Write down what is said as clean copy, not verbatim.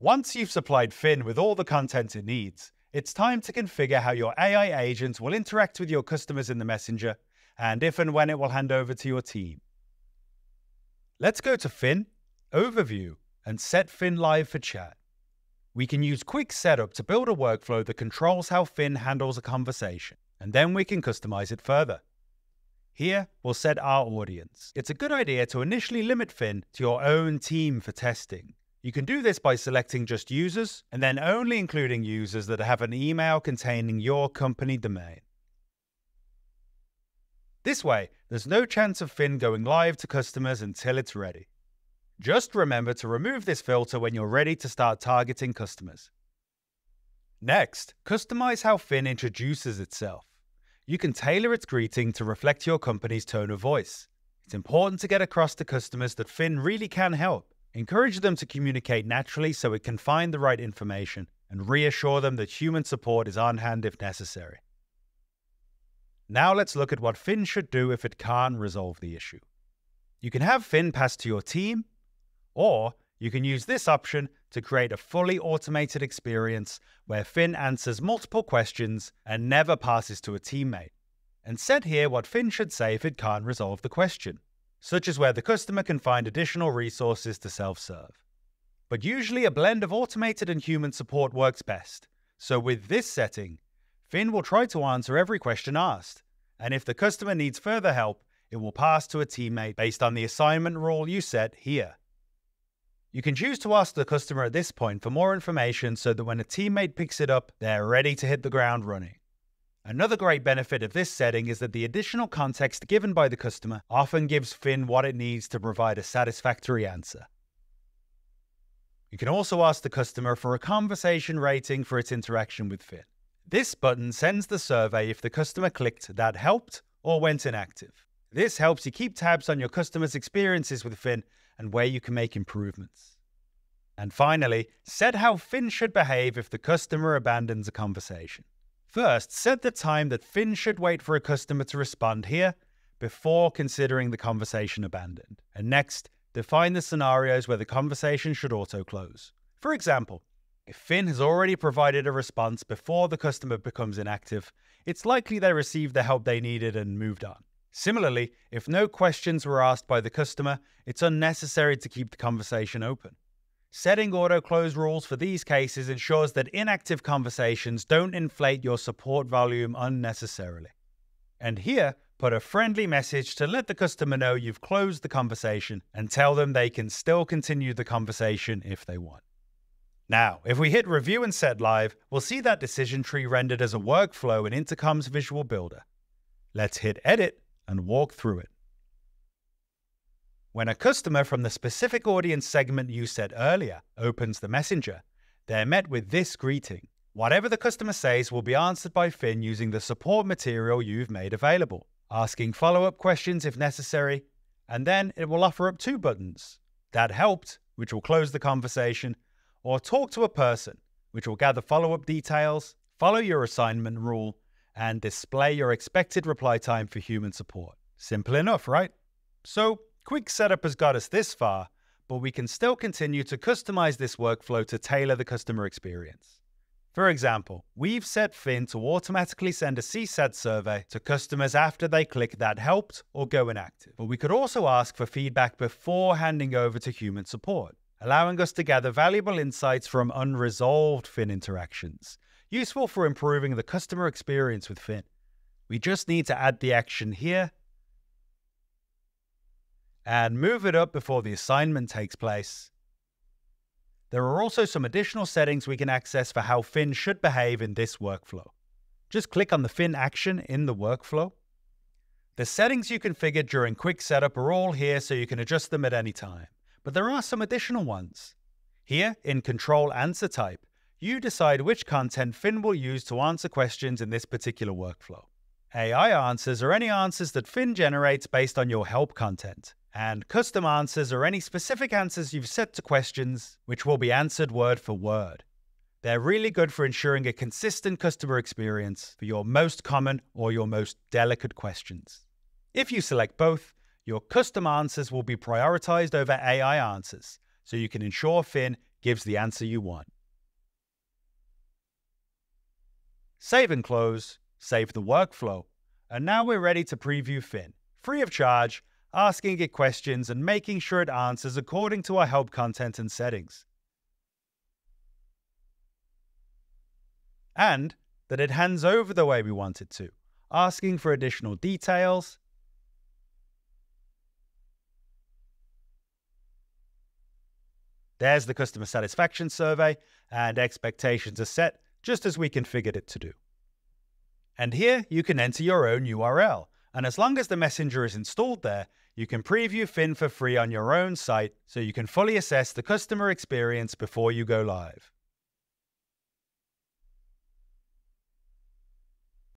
Once you've supplied Finn with all the content it needs, it's time to configure how your AI agent will interact with your customers in the Messenger and if and when it will hand over to your team. Let's go to Finn, Overview, and set Finn live for chat. We can use Quick Setup to build a workflow that controls how Finn handles a conversation, and then we can customize it further. Here, we'll set our audience. It's a good idea to initially limit Finn to your own team for testing. You can do this by selecting just users, and then only including users that have an email containing your company domain. This way, there's no chance of Finn going live to customers until it's ready. Just remember to remove this filter when you're ready to start targeting customers. Next, customize how Finn introduces itself. You can tailor its greeting to reflect your company's tone of voice. It's important to get across to customers that Finn really can help. Encourage them to communicate naturally so it can find the right information, and reassure them that human support is on hand if necessary. Now let's look at what Finn should do if it can't resolve the issue. You can have Finn pass to your team, or you can use this option to create a fully automated experience where Finn answers multiple questions and never passes to a teammate. And set here what Finn should say if it can't resolve the question, such as where the customer can find additional resources to self-serve. But usually a blend of automated and human support works best. So with this setting, Finn will try to answer every question asked, and if the customer needs further help, it will pass to a teammate based on the assignment rule you set here. You can choose to ask the customer at this point for more information so that when a teammate picks it up, they're ready to hit the ground running. Another great benefit of this setting is that the additional context given by the customer often gives Finn what it needs to provide a satisfactory answer. You can also ask the customer for a conversation rating for its interaction with Finn. This button sends the survey if the customer clicked "That helped" or went inactive. This helps you keep tabs on your customers' experiences with Finn and where you can make improvements. And finally, set how Finn should behave if the customer abandons a conversation. First, set the time that Finn should wait for a customer to respond here before considering the conversation abandoned. And next, define the scenarios where the conversation should auto-close. For example, if Finn has already provided a response before the customer becomes inactive, it's likely they received the help they needed and moved on. Similarly, if no questions were asked by the customer, it's unnecessary to keep the conversation open. Setting auto-close rules for these cases ensures that inactive conversations don't inflate your support volume unnecessarily. And here, put a friendly message to let the customer know you've closed the conversation and tell them they can still continue the conversation if they want. Now, if we hit Review and Set Live, we'll see that decision tree rendered as a workflow in Intercom's Visual Builder. Let's hit Edit and walk through it. When a customer from the specific audience segment you set earlier opens the Messenger, they're met with this greeting. Whatever the customer says will be answered by Finn using the support material you've made available, asking follow-up questions if necessary, and then it will offer up two buttons: That helped, which will close the conversation, or Talk to a person, which will gather follow-up details, follow your assignment rule, and display your expected reply time for human support. Simple enough, right? So, Quick Setup has got us this far, but we can still continue to customize this workflow to tailor the customer experience. For example, we've set Finn to automatically send a CSAT survey to customers after they click "That helped" or go inactive. But we could also ask for feedback before handing over to human support, allowing us to gather valuable insights from unresolved Finn interactions, useful for improving the customer experience with Finn. We just need to add the action here and move it up before the assignment takes place. There are also some additional settings we can access for how Finn should behave in this workflow. Just click on the Finn action in the workflow. The settings you configured during Quick Setup are all here so you can adjust them at any time, but there are some additional ones. Here, in Control Answer Type, you decide which content Finn will use to answer questions in this particular workflow. AI answers are any answers that Finn generates based on your help content, and custom answers are any specific answers you've set to questions, which will be answered word for word. They're really good for ensuring a consistent customer experience for your most common or your most delicate questions. If you select both, your custom answers will be prioritized over AI answers, so you can ensure Finn gives the answer you want. Save and close, save the workflow. And now we're ready to preview Fin, free of charge, asking it questions and making sure it answers according to our help content and settings. And that it hands over the way we want it to, asking for additional details, there's the customer satisfaction survey, and expectations are set just as we configured it to do. And here you can enter your own URL, and as long as the messenger is installed there, you can preview Fin for free on your own site so you can fully assess the customer experience before you go live.